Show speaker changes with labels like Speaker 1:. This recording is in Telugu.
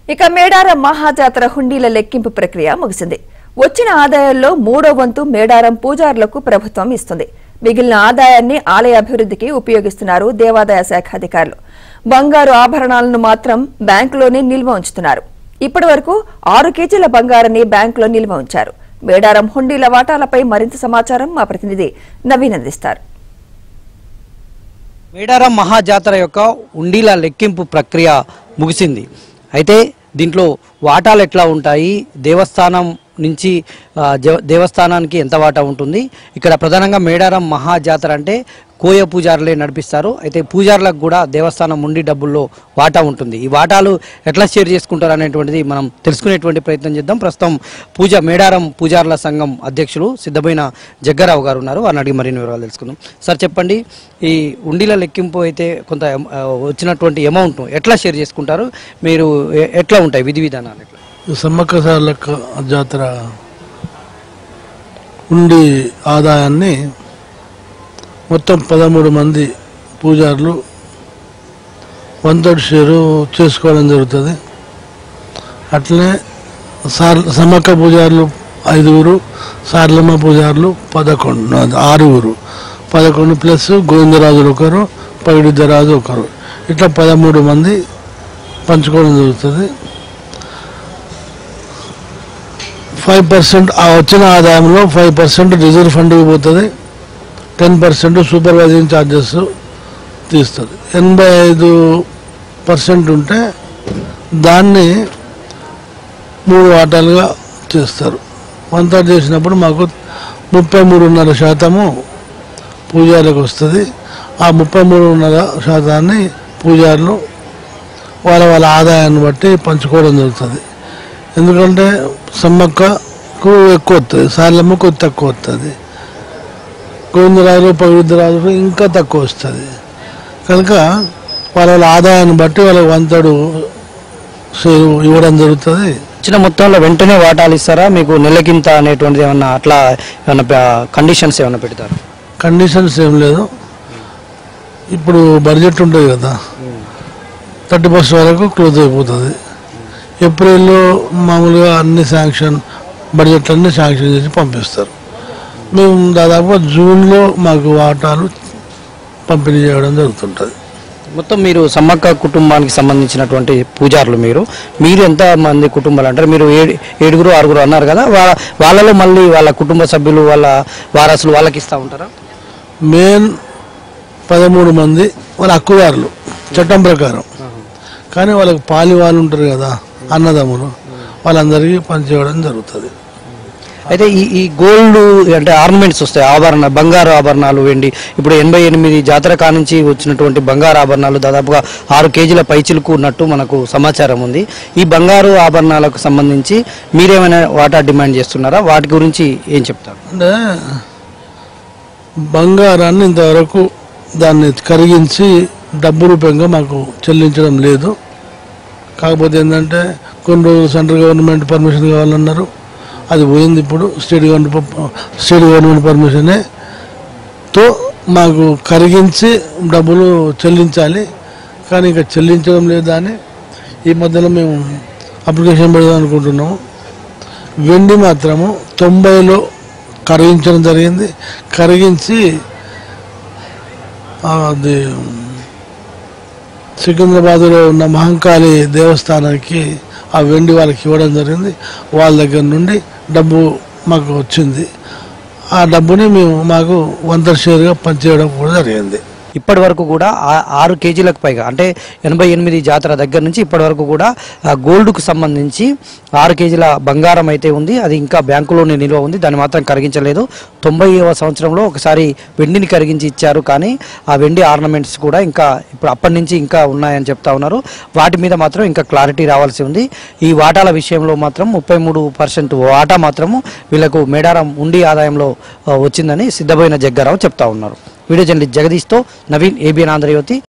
Speaker 1: ఇక మేడారం మహాజాతర హుండీల లెక్కింపు ప్రక్రియ ముగిసింది. వచ్చిన ఆదాయాల్లో 3వ వంతు మేడారం పూజారులకు ప్రభుత్వం ఇస్తుంది. మిగిలిన ఆదాయాన్ని ఆలయ అభివృద్ధికి ఉపయోగిస్తున్నారు దేవాదాయ శాఖ అధికారులు. బంగారు ఆభరణాలను మాత్రం బ్యాంకులోనే నిల్వ ఉంచుతున్నారు. ఇప్పటివరకు 6 కేజీల బంగారాన్ని బ్యాంకులో నిల్వ ఉంచారు. మేడారం హుండీల వాటాలపై మరింత సమాచారం మా ప్రతినిధి నవీన్ అందిస్తారు.
Speaker 2: మేడారం మహాజాతర యొక్క హుండీల లెక్కింపు ప్రక్రియ ముగిసింది. అయితే దీంట్లో వాటాలు ఎట్లా ఉంటాయి, దేవస్థానం నుంచి దేవస్థానానికి ఎంత వాటా ఉంటుంది, ఇక్కడ ప్రధానంగా మేడారం మహాజాతర అంటే కోయ పూజారులే నడిపిస్తారు. అయితే పూజారులకు కూడా దేవస్థానం ఉండి డబ్బుల్లో వాటా ఉంటుంది. ఈ వాటాలు ఎట్లా షేర్ చేసుకుంటారు అనేటువంటిది మనం తెలుసుకునేటువంటి ప్రయత్నం చేద్దాం. ప్రస్తుతం మేడారం పూజారుల సంఘం అధ్యక్షులు సిద్ధమైన జగ్గారావు గారు ఉన్నారు. వారిని అడిగి మరిన్ని వివరాలు తెలుసుకుందాం. సార్ చెప్పండి, ఈ ఉండిల లెక్కింపు అయితే కొంత వచ్చినటువంటి అమౌంట్ ఎట్లా షేర్ చేసుకుంటారు, మీరు ఎట్లా ఉంటాయి విధి విధానాలు ఎట్లా?
Speaker 3: సమ్మక్క సారలక్క జాతర ఉండి ఆదాయాన్ని మొత్తం 13 మంది పూజారులు 1/3 షేరు చేసుకోవడం జరుగుతుంది. అట్లనే సమ్మక్క పూజారులు 5, సారలమ్మ పూజారులు 11, 11 ప్లస్ గోవిందరాజులు 1, పగిడిద్దరాజు 1, ఇట్లా 13 మంది పంచుకోవడం జరుగుతుంది. 5% వచ్చిన ఆదాయంలో 5% రిజర్వ్ ఫండ్కి పోతుంది. 10% సూపర్వైజింగ్ ఛార్జెస్ తీస్తుంది. 85% ఉంటే దాన్ని 3 వాటాలుగా చేస్తారు. 1/3 చేసినప్పుడు మాకు 33.5% పూజారులకు వస్తుంది. ఆ 33.5% పూజారులు వాళ్ళ ఆదాయాన్ని బట్టి పంచుకోవడం జరుగుతుంది. ఎందుకంటే సమ్మక్కకు ఎక్కువ వస్తుంది, సారలమ్మకు తక్కువ వస్తుంది, గోవిందరాజు పవిత్రరాజు ఇంకా తక్కువ వస్తుంది. కనుక వాళ్ళ ఆదాయాన్ని బట్టి వాళ్ళకి 1/3 షేరు ఇవ్వడం జరుగుతుంది.
Speaker 2: ఇచ్చిన మొత్తంలో వెంటనే వాటాలు ఇస్తారా, మీకు నెలకింత అనేటువంటిది ఏమన్నా అట్లా ఏమన్నా కండిషన్స్ ఏమన్నా పెడతారు?
Speaker 3: కండిషన్స్ ఏం లేదు. ఇప్పుడు బడ్జెట్ ఉంటుంది కదా, 30% వరకు క్లోజ్ అయిపోతుంది. ఏప్రిల్లో మామూలుగా అన్ని బడ్జెట్ అన్ని శాంక్షన్ చేసి పంపిస్తారు. మేము దాదాపు జూన్లో మాకు వాటాలు పంపిణీ చేయడం జరుగుతుంటుంది.
Speaker 2: మొత్తం మీరు సమ్మక్క కుటుంబానికి సంబంధించినటువంటి పూజారులు మీరు ఎంత మంది కుటుంబాలు అంటారు? మీరు 7, 6 అన్నారు కదా, వాళ్ళలో మళ్ళీ వాళ్ళ కుటుంబ సభ్యులు వాళ్ళ వారసులు వాళ్ళకి ఇస్తూ ఉంటారా?
Speaker 3: మెయిన్ 13 మంది వాళ్ళ హక్కుదారులు చట్టం ప్రకారం, కానీ వాళ్ళకి పాలి వాళ్ళు ఉంటారు కదా అన్నదమ్ములు, వాళ్ళందరికీ పనిచేయడం జరుగుతుంది.
Speaker 2: అయితే ఈ గోల్డ్ అంటే ఆర్నమెంట్స్ వస్తాయి, బంగారు ఆభరణాలు, వెండి. ఇప్పుడు 88 జాతర కానుంచి వచ్చినటువంటి బంగారు ఆభరణాలు దాదాపుగా 6 కేజీల పైచిలకు ఉన్నట్టు మనకు సమాచారం ఉంది. ఈ బంగారు ఆభరణాలకు సంబంధించి మీరేమైనా వాటా డిమాండ్ చేస్తున్నారా? వాటి గురించి ఏం చెప్తారు?
Speaker 3: అంటే బంగారాన్ని ఇంతవరకు దాన్ని కరిగించి డబ్బు రూపంగా మాకు చెల్లించడం లేదు. కాకపోతే ఏంటంటే కొన్ని రోజులు సెంట్రల్ గవర్నమెంట్ పర్మిషన్ కావాలన్నారు, అది పోయింది. ఇప్పుడు స్టేట్ గవర్నమెంట్ పర్మిషన్తో మాకు కరిగించి డబ్బులు చెల్లించాలి, కానీ ఇంకా చెల్లించడం లేదా అని ఈ మధ్యలో మేము అప్లికేషన్ పెడదాం అనుకుంటున్నాము. వెండి మాత్రము 90లో కరిగించడం జరిగింది. కరిగించి అది సికింద్రాబాద్లో ఉన్న మహంకాళి దేవస్థానానికి ఆ వెండి వాళ్ళకి ఇవ్వడం జరిగింది. వాళ్ళ దగ్గర నుండి డబ్బు మాకు వచ్చింది. ఆ డబ్బుని మాకు 1/3 షేర్గా పంచేయడం కూడా జరిగింది.
Speaker 2: ఇప్పటి వరకు కూడా 6 కేజీలకు పైగా అంటే 88 జాతర దగ్గర నుంచి ఇప్పటి వరకు కూడా గోల్డ్కు సంబంధించి 6 కేజీల బంగారం అయితే ఉంది. అది ఇంకా బ్యాంకులోనే నిల్వ ఉంది, దాన్ని మాత్రం కరిగించలేదు. 90వ సంవత్సరంలో ఒకసారి వెండిని కరిగించి ఇచ్చారు, కానీ ఆ వెండి ఆర్నమెంట్స్ కూడా ఇంకా ఇప్పుడు అప్పటి నుంచి ఇంకా ఉన్నాయని చెప్తా ఉన్నారు. వాటి మీద మాత్రం ఇంకా క్లారిటీ రావాల్సి ఉంది. ఈ వాటాల విషయంలో మాత్రం 33% వాటా మాత్రము వీళ్ళకు మేడారం ఉండి ఆదాయంలో వచ్చిందని సిద్ధమైన జగ్గారావు చెప్తా ఉన్నారు. వీడియో జర్నలిస్ట్ జగదీష్తో నవీన్, ABN ఆంధ్రజ్యోతి.